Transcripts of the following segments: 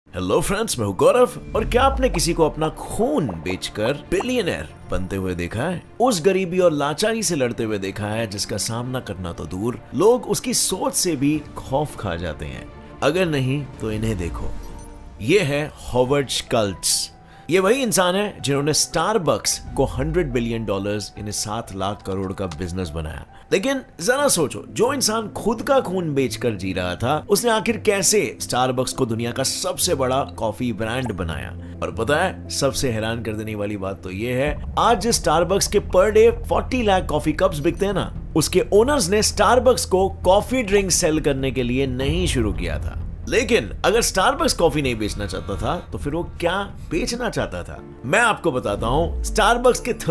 Hello friends, मैं हूं गौरव। और क्या आपने किसी को अपना खून बेचकर बिलियनर बनते हुए देखा है? उस गरीबी और लाचारी से लड़ते हुए देखा है जिसका सामना करना तो दूर, लोग उसकी सोच से भी खौफ खा जाते हैं। अगर नहीं तो इन्हें देखो, ये है हॉवर्ड स्कल्ट्ज। ये वही इंसान है जिन्होंने स्टारबक्स को $100 बिलियन यानी 7 लाख करोड़ का बिजनेस बनाया। लेकिन जरा सोचो, जो इंसान खुद का खून बेचकर जी रहा था, उसने आखिर कैसे स्टारबक्स को दुनिया का सबसे बड़ा कॉफी ब्रांड बनाया? और पता है, सबसे हैरान कर देने वाली बात तो ये है, आज जिस स्टारबक्स के per day 40 lakh coffee cups बिकते हैं ना, उसके ओनर्स ने स्टारबक्स को कॉफी ड्रिंक सेल करने के लिए नहीं शुरू किया था। लेकिन अगर स्टारबक्स कॉफी नहीं बेचना चाहता था तो फिर वो क्या बेचना चाहता था? मैं आपको बताता हूं। स्टारबक्स के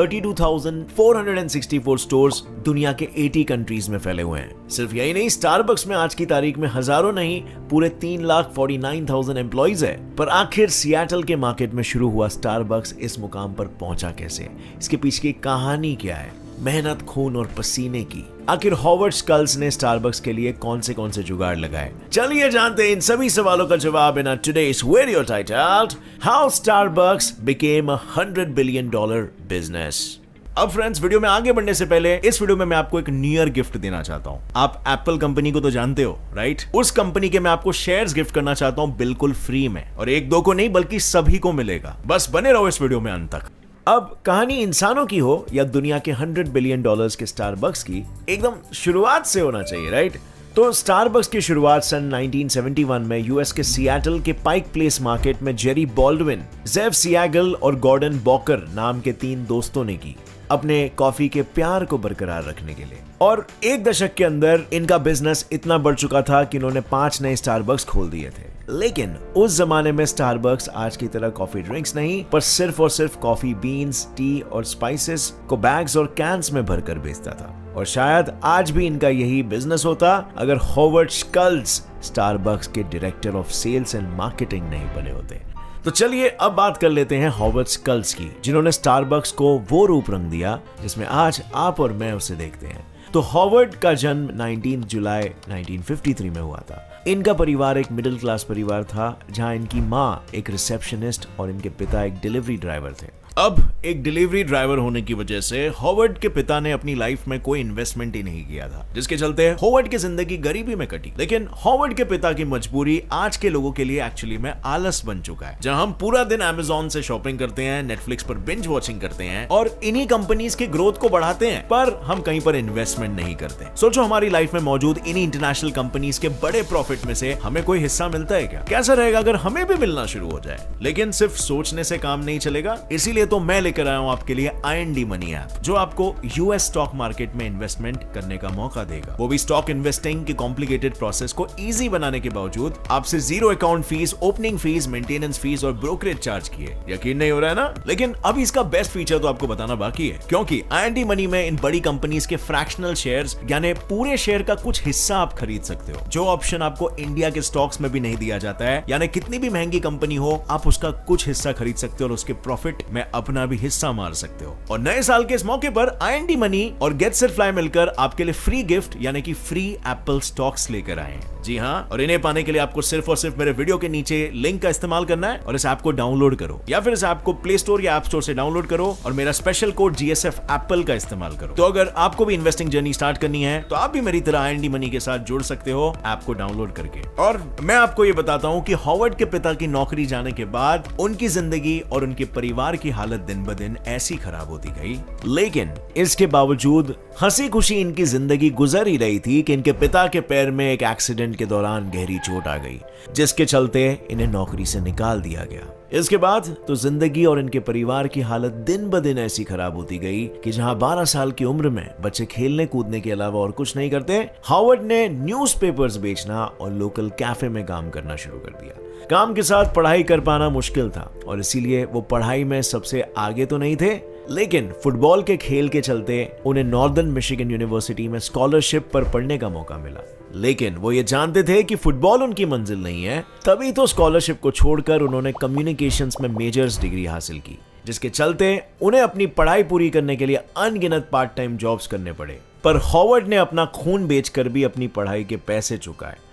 32,464 स्टोर्स दुनिया के 80 कंट्रीज में फैले हुए हैं। सिर्फ यही नहीं, स्टारबक्स में आज की तारीख में हजारों नहीं, पूरे 3,49,000 एम्प्लॉइज है। पर आखिर सियाटल के मार्केट में शुरू हुआ स्टारबक्स इस मुकाम पर पहुंचा कैसे? इसके पीछे की कहानी क्या है? मेहनत, खून और पसीने की। आखिर हॉवर्ड स्कल्ट्ज ने स्टारबक्स के लिए कौन से जुगाड़ लगाए? चलिए जानते हैं इन सभी सवालों का जवाब in today's video titled how Starbucks became a $100 billion business. अब फ्रेंड्स, वीडियो में आगे बढ़ने से पहले इस वीडियो में मैं आपको एक न्यू गिफ्ट देना चाहता हूं। आप एप्पल कंपनी को तो जानते हो, राइट? उस कंपनी के मैं आपको शेयर्स गिफ्ट करना चाहता हूं, बिल्कुल फ्री में। और एक दो को नहीं, बल्कि सभी को मिलेगा। बस बने रहो इस वीडियो में अंत तक। अब कहानी इंसानों की हो या दुनिया के $100 बिलियन के स्टारबक्स की, एकदम शुरुआत से होना चाहिए, राइट? तो स्टारबक्स की शुरुआत सन 1971 में यूएस के सियाटल के पाइक प्लेस मार्केट में जेरी बॉल्डविन, जेफ सियागल और गॉर्डन बॉकर नाम के 3 दोस्तों ने की, अपने कॉफी के प्यार को बरकरार रखने के लिए। और 1 दशक के अंदर इनका बिजनेस इतना बढ़ चुका था कि इन्होंने 5 नए स्टारबक्स खोल दिए थे। लेकिन उस जमाने में स्टारबक्स आज की तरह कॉफी ड्रिंक्स नहीं, पर सिर्फ और सिर्फ कॉफी बीन्स, टी और स्पाइसेस को बैग्स और कैंस में भरकर बेचता था। और शायद आज भी इनका यही बिजनेस होता अगर हॉवर्ड स्कल्ट्ज स्टारबक्स के director of sales and marketing नहीं बने होते। तो चलिए अब बात कर लेते हैं हॉवर्ड स्कल्ट्ज की, जिन्होंने स्टारबक्स को वो रूप रंग दिया जिसमें आज आप और मैं उसे देखते हैं। तो हॉवर्ड का जन्म 19 जुलाई 1953 में हुआ था। इनका परिवार एक मिडिल क्लास परिवार था, जहां इनकी माँ एक रिसेप्शनिस्ट और इनके पिता एक डिलीवरी ड्राइवर थे। अब एक डिलीवरी ड्राइवर होने की वजह से हॉवर्ड के पिता ने अपनी लाइफ में कोई इन्वेस्टमेंट ही नहीं किया था, जिसके चलते हॉवर्ड की जिंदगी गरीबी में कटी। लेकिन हॉवर्ड के पिता की मजबूरी आज के लोगों के लिए एक्चुअली में आलस बन चुका है, जहां हम पूरा दिन अमेज़न से शॉपिंग करते हैं, नेटफ्लिक्स पर बिंज वॉचिंग करते हैं और इन्हीं कंपनीज के ग्रोथ को बढ़ाते हैं, पर हम कहीं पर इन्वेस्टमेंट नहीं करते। सोचो, हमारी लाइफ में मौजूद इन्हीं इंटरनेशनल कंपनीज के बड़े प्रॉफिट में से हमें कोई हिस्सा मिलता है क्या? कैसा रहेगा अगर हमें भी मिलना शुरू हो जाए? लेकिन सिर्फ सोचने से काम नहीं चलेगा, इसीलिए तो मैं लेकर आया हूं आपके लिए IND मनी ऐप, जो आपको यूएस स्टॉक मार्केट में इन्वेस्टमेंट करने का मौका देगा। वो भी स्टॉक इन्वेस्टिंग की कॉम्प्लिकेटेड प्रोसेस को इजी बनाने के बावजूद आपसे 0 account fees, opening fees, maintenance fees और ब्रोकरेज चार्ज किए। यकीन नहीं हो रहा है ना? लेकिन अभी इसका बेस्ट फीचर तो आपको बताना बाकी है, क्योंकि IND मनी में इन बड़ी कंपनीज के फ्रैक्शनल शेयर्स यानी पूरे शेयर का कुछ हिस्सा आप खरीद सकते हो, जो ऑप्शन आपको इंडिया के स्टॉक्स में भी नहीं दिया जाता है। यानी कितनी भी महंगी कंपनी हो, आप उसका कुछ हिस्सा खरीद सकते हो और उसके प्रॉफिट में अपना भी हिस्सा मार सकते हो। और नए साल के इस मौके पर IND मनी और GetSetFly मिलकर आपके लिए फ्री गिफ्ट यानी कि फ्री एप्पल स्टॉक्स लेकर आए हैं। जी हाँ, और इन्हें पाने के लिए आपको सिर्फ और सिर्फ मेरे वीडियो के नीचे लिंक का इस्तेमाल करना है और इस ऐप को डाउनलोड करो, या फिर इस ऐप को प्ले स्टोर या ऐप स्टोर से डाउनलोड करो और मेरा स्पेशल कोड GSF एप्पल का इस्तेमाल करो। तो अगर आपको भी इन्वेस्टिंग जर्नी स्टार्ट करनी है तो आप भी मेरी तरह IND मनी के साथ जुड़ सकते हो ऐप को डाउनलोड करके। और मैं आपको ये बताता हूँ कि हॉवर्ड के पिता की नौकरी जाने के बाद उनकी जिंदगी और उनके परिवार की हालत दिन ब दिन ऐसी खराब होती गई, लेकिन इसके बावजूद हंसी खुशी इनकी जिंदगी गुजर ही रही थी कि इनके पिता के पैर में एक एक्सीडेंट के दौरान गहरी चोट आ गई, जिसके चलते इन्हें नौकरी से निकाल दिया गया। इसके बाद तो जिंदगी और इनके परिवार की हालत दिन ब दिन ऐसी खराब होती गई कि जहां 12 साल की उम्र में बच्चे खेलने कूदने के अलावा और कुछ नहीं करते, हॉवर्ड ने न्यूज़पेपर्स बेचना और लोकल कैफे में काम करना शुरू कर दिया। काम के साथ पढ़ाई कर पाना मुश्किल था और इसीलिए वो पढ़ाई में सबसे आगे तो नहीं थे, लेकिन फुटबॉल के खेल के चलते उन्हें नॉर्दर्न मिशिगन यूनिवर्सिटी में स्कॉलरशिप पर पढ़ने का मौका मिला। लेकिन वो ये जानते थे कि फुटबॉल उनकी मंजिल नहीं है, तभी तो स्कॉलरशिप को छोड़कर उन्होंने कम्युनिकेशंस में मेजर्स डिग्री हासिल की, जिसके चलते उन्हें अपनी पढ़ाई पूरी करने के लिए अनगिनत पार्ट टाइम जॉब्स करने पड़े। पर हॉवर्ड ने अपना खून बेचकर भी अपनी पढ़ाई के पैसे चुकाए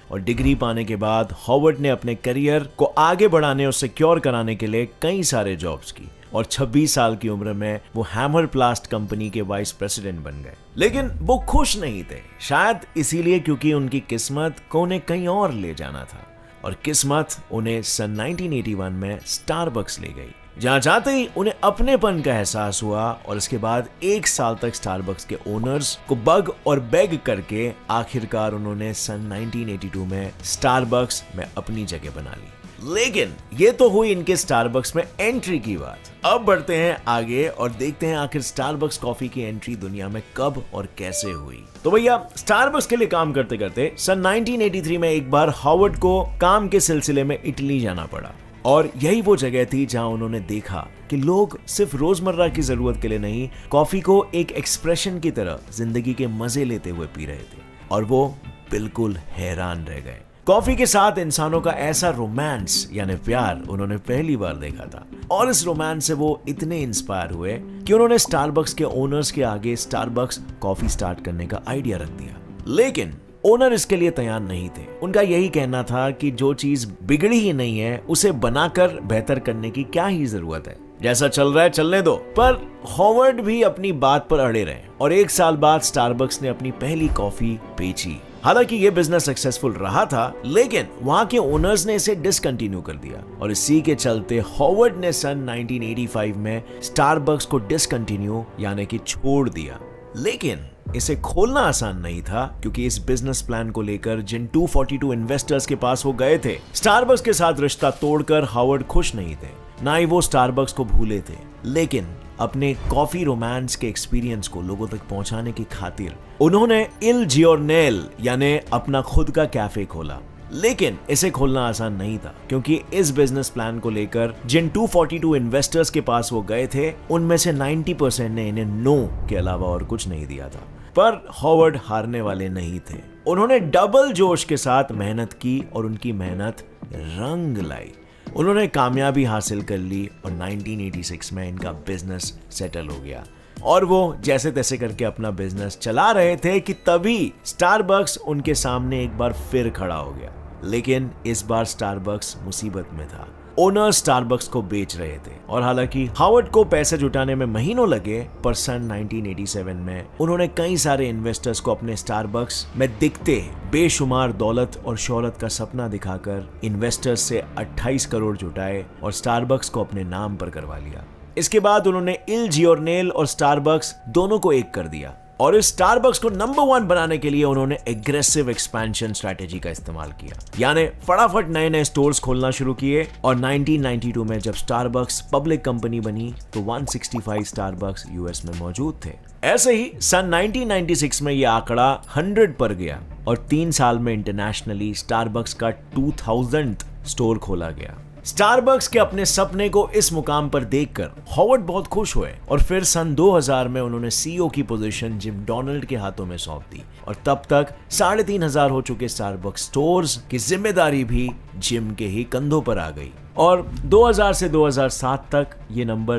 और डिग्री पाने के बाद हॉवर्ड ने अपने करियर को आगे बढ़ाने और सिक्योर कराने के लिए कई सारे जॉब्स की और 26 साल की उम्र में वो हैमर प्लास्ट कंपनी के वाइस प्रेसिडेंट बन गए। लेकिन वो खुश नहीं थे, शायद इसीलिए क्योंकि उनकी किस्मत को उन्हें कहीं और ले जाना था और किस्मत उन्हें सन 1981 में स्टारबक्स ले गई। जहां जाते ही उन्हें अपनेपन का एहसास हुआ और इसके बाद 1 साल तक स्टारबक्स के ओनर्स को बग और बेग करके आखिरकार उन्होंने सन 1982 में स्टारबक्स में अपनी जगह बना ली। लेकिन ये तो हुई इनके स्टारबक्स में एंट्री की बात। अब बढ़ते हैं आगे और देखते हैं आखिर स्टारबक्स कॉफी की एंट्री दुनिया में कब और कैसे हुई। तो भैया स्टारबक्स के लिए काम करते करते सन 1983 में एक बार हॉवर्ड को काम के सिलसिले में इटली जाना पड़ा और यही वो जगह थी जहां उन्होंने देखा कि लोग सिर्फ रोजमर्रा की जरूरत के लिए नहीं, कॉफी को एक एक्सप्रेशन की तरह जिंदगी के मजे लेते हुए पी रहे थे और वो बिल्कुल हैरान रह गए। कॉफी के साथ इंसानों का ऐसा रोमांस यानी प्यार उन्होंने पहली बार देखा था और इस रोमांस से वो इतने इंस्पायर हुए कि उन्होंने स्टारबक्स के ओनर्स के आगे स्टारबक्स कॉफी स्टार्ट करने का आइडिया रख दिया। लेकिन ओनर इसके लिए तैयार नहीं थे। उनका यही कहना था कि जो चीज बिगड़ी ही नहीं है उसे बनाकर बेहतर करने की क्या ही जरूरत है, जैसा चल रहा है चलने दो। पर हॉवर्ड भी अपनी बात पर अड़े रहे और 1 साल बाद स्टारबक्स ने अपनी पहली कॉफी बेची। हालांकि ये बिजनेस सक्सेसफुल रहा था, लेकिन वहां के ओनर्स ने इसे डिसकंटिन्यू कर दिया और इसी के चलते हॉवर्ड ने सन 1985 में स्टारबक्स को डिसकंटिन्यू यानी कि छोड़ दिया। लेकिन इसे खोलना आसान नहीं था क्योंकि इस बिजनेस प्लान को लेकर जिन 242 इन्वेस्टर्स के पास वो गए थे, स्टारबक्स के साथ रिश्ता तोड़कर हॉवर्ड खुश नहीं थे, ना ही वो स्टारबक्स को भूले थे। लेकिन अपने कॉफी रोमांस के एक्सपीरियंस को लोगों तक पहुंचाने की खातिर उन्होंने इल जियोर्नेल यानी अपना खुद का कैफे खोला। लेकिन इसे खोलना आसान नहीं था क्योंकि इस बिजनेस प्लान को लेकर जिन 242 इन्वेस्टर्स के पास वो गए थे उनमें से 90% ने इन्हें नो के अलावा और कुछ नहीं दिया था। पर हॉवर्ड हारने वाले नहीं थे। उन्होंने डबल जोश के साथ मेहनत की और उनकी मेहनत रंग लाई। उन्होंने कामयाबी हासिल कर ली और 1986 में इनका बिजनेस सेटल हो गया और वो जैसे तैसे करके अपना बिजनेस चला रहे थे कि तभी स्टारबक्स उनके सामने एक बार फिर खड़ा हो गया। लेकिन इस बार स्टारबक्स मुसीबत में था। ओनर स्टारबक्स को बेच रहे थे और हालांकि हॉवर्ड को पैसे जुटाने में महीनों लगे, पर सन 1987 में उन्होंने कई सारे इन्वेस्टर्स को अपने स्टारबक्स में दिखते बेशुमार दौलत और शोहरत का सपना दिखाकर इन्वेस्टर्स से 28 करोड़ जुटाए और स्टारबक्स को अपने नाम पर करवा लिया। इसके बाद उन्होंने इल जियोर्नेल और स्टारबक्स दोनों को एक कर दिया और इस स्टारबक्स को नंबर 1 बनाने के लिए उन्होंने एग्रेसिव एक्सपेंशन स्ट्रेटेजी का इस्तेमाल किया, यानी फटाफट नए नए स्टोर्स खोलना शुरू किए और 1992 में जब स्टारबक्स पब्लिक कंपनी बनी तो 165 स्टारबक्स यूएस में मौजूद थे। ऐसे ही सन 1996 में यह आंकड़ा 100 पर गया और 3 साल में इंटरनेशनली स्टारबक्स का 2000th स्टोर खोला गया। स्टारबक्स के अपने सपने को इस मुकाम पर देखकर हॉवर्ड बहुत खुश हुए और फिर सन 2000 में उन्होंने सीईओ की पोजीशन जिम डोनाल्ड के हाथों में सौंप दी और तब तक 3500 हो चुके स्टारबक्स स्टोर्स की जिम्मेदारी भी जिम के ही कंधों पर आ गई और 2000 से 2007 तक ये नंबर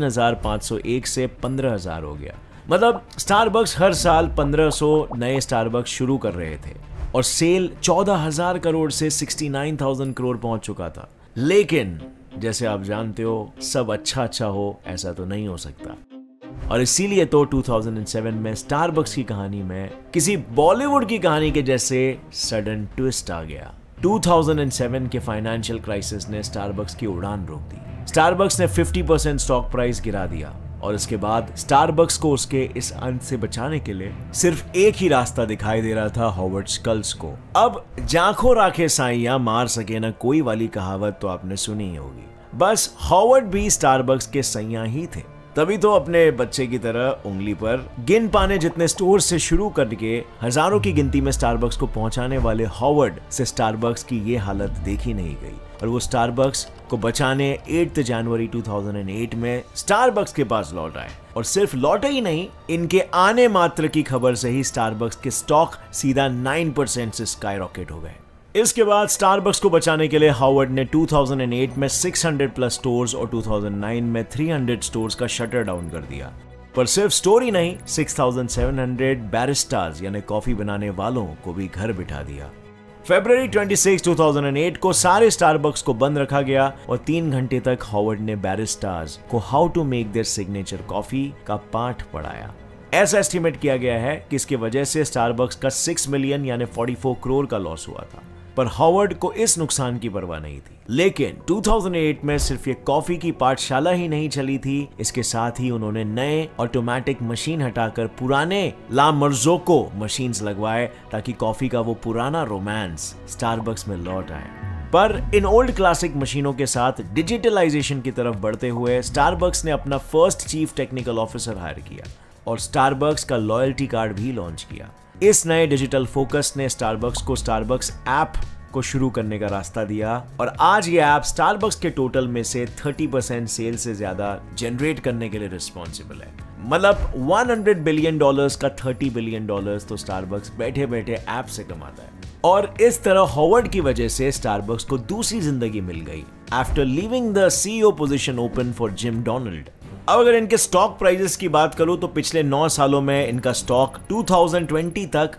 3501 से 15000 हो गया। मतलब स्टारबक्स हर साल 1500 नए स्टारबक्स शुरू कर रहे थे और सेल 14000 करोड़ से 69,000 करोड़ पहुंच चुका था। लेकिन जैसे आप जानते हो, सब अच्छा हो ऐसा तो नहीं हो सकता और इसीलिए तो 2007 में स्टारबक्स की कहानी में किसी बॉलीवुड की कहानी के जैसे सडन ट्विस्ट आ गया। 2007 के फाइनेंशियल क्राइसिस ने स्टारबक्स की उड़ान रोक दी। स्टारबक्स ने 50% स्टॉक प्राइस गिरा दिया और इसके बाद स्टारबक्स को उसके इस अंत से बचाने के लिए सिर्फ एक ही रास्ता दिखाई दे रहा था, हॉवर्ड स्कल्स को। अब जांखों राखे साइयां मार सके ना कोई वाली कहावत तो आपने सुनी ही होगी। बस हॉवर्ड भी स्टारबक्स के सैयां ही थे। तभी तो अपने बच्चे की तरह उंगली पर गिन पाने जितने स्टोर से शुरू करके हजारों की गिनती में स्टारबक्स को पहुंचाने वाले हॉवर्ड से स्टारबक्स की ये हालत देखी नहीं गई और वो स्टारबक्स को बचाने 8 जनवरी 2008 में स्टारबक्स के पास लौट आए और सिर्फ लौटे ही नहीं, इनके आने मात्र की खबर से ही स्टारबक्स के स्टॉक सीधा 9% से स्काईरॉकेट हो गए। इसके बाद स्टारबक्स को बचाने के लिए हॉवर्ड ने 2008 में 600 प्लस स्टोर्स और 2009 में 300 स्टोर्स का शटर डाउन कर दिया। पर सिर्फ स्टोर ही नहीं, 6700 बैरिस्टास यानी कॉफी बनाने वालों को भी घर बिठा दिया। फरवरी 26, 2008 को सारे स्टारबक्स को बंद रखा गया और 3 घंटे तक हॉवर्ड ने बैरिस्टाज को how to make their signature coffee का पाठ पढ़ाया। ऐसा एस्टिमेट किया गया है कि इसकी वजह से स्टारबक्स का 6 मिलियन यानी 44 करोड़ का लॉस हुआ था, पर हॉवर्ड को इस नुकसान की परवाह नहीं थी। लेकिन 2008 में सिर्फ ये कॉफी की पाठशाला ही नहीं चली थी, इसके साथ ही उन्होंने नए ऑटोमेटिक मशीन हटाकर पुराने ला मर्ज़ोको मशीन्स लगवाए ताकि कॉफी का वो पुराना रोमांस स्टारबक्स में लौट आए। पर इन ओल्ड क्लासिक मशीनों के साथ डिजिटलाइजेशन की तरफ बढ़ते हुए स्टारबक्स ने अपना first chief technical officer hire किया और स्टारबक्स का लॉयल्टी कार्ड भी लॉन्च किया। इस नए डिजिटल फोकस ने स्टारबक्स को स्टारबक्स ऐप को शुरू करने का रास्ता दिया और आज ये ऐप स्टारबक्स के टोटल में से 30% सेल से ज्यादा जनरेट करने के लिए रिस्पॉन्सिबल है। मतलब $100 बिलियन का $30 बिलियन तो स्टारबक्स बैठे बैठे ऐप से कमाता है। और इस तरह हॉवर्ड की वजह से स्टारबक्स को दूसरी जिंदगी मिल गई after leaving the CEO position open for Jim Donald. अब अगर इनके स्टॉक प्राइसेस की बात करूं तो पिछले 9 सालों में इनका स्टॉक 2020 तक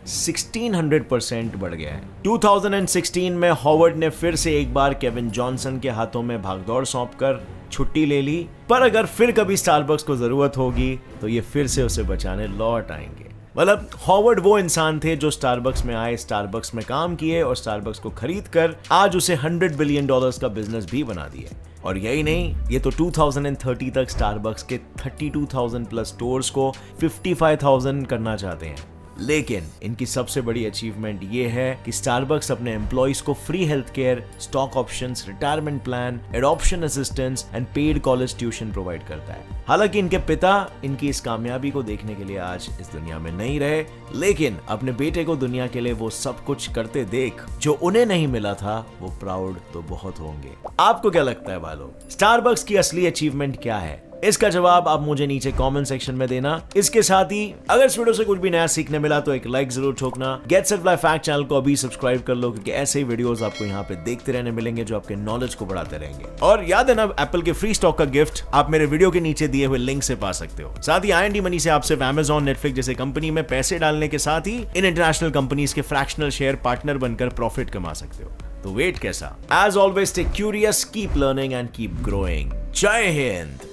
1600% बढ़ गया है। 2016 में हॉवर्ड ने फिर से एक बार केविन जॉनसन के हाथों में भागदौड़ सौंपकर छुट्टी ले ली, पर अगर फिर कभी स्टारबक्स को जरूरत होगी तो ये फिर से उसे बचाने लौट आएंगे। मतलब हॉवर्ड वो इंसान थे जो स्टारबक्स में आए, स्टारबक्स में काम किए और स्टारबक्स को खरीद कर आज उसे $100 बिलियन का बिजनेस भी बना दिए। और यही नहीं, ये तो 2030 तक स्टारबक्स के 32,000 प्लस स्टोर्स को 55,000 करना चाहते हैं। लेकिन इनकी सबसे बड़ी अचीवमेंट ये है कि स्टारबक्स अपने एम्प्लॉइज को free health care, stock options, retirement plan, adoption assistance and paid college tuition provide करता है। हालांकि इनके पिता इनकी इस कामयाबी को देखने के लिए आज इस दुनिया में नहीं रहे, लेकिन अपने बेटे को दुनिया के लिए वो सब कुछ करते देख जो उन्हें नहीं मिला था, वो प्राउड तो बहुत होंगे। आपको क्या लगता है भाइयों, स्टारबक्स की असली अचीवमेंट क्या है? इसका जवाब आप मुझे नीचे कमेंट सेक्शन में देना। इसके साथ ही अगर इस वीडियो से कुछ भी नया सीखने मिला तो एक लाइक जरूर ठोकना। Get set fly fact channel को अभी सब्सक्राइब कर लो, क्योंकि ऐसे ही वीडियोस आपको यहाँ पे देखते रहने मिलेंगे जो आपके नॉलेज को बढ़ाते रहेंगे। और याद है ना, एप्पल के फ्री स्टॉक का गिफ्ट आप मेरे वीडियो के नीचे दिए हुए लिंक से पा सकते हो। साथ ही IND मनी से आप सिर्फ Amazon, नेटफ्लिक्स जैसे कंपनी में पैसे डालने के साथ ही इन इंटरनेशनल कंपनीज के फ्रैक्शनल शेयर पार्टनर बनकर प्रॉफिट कमा सकते हो। तो वेट कैसा? As always stay curious, keep learning and keep growing. जय हिंद।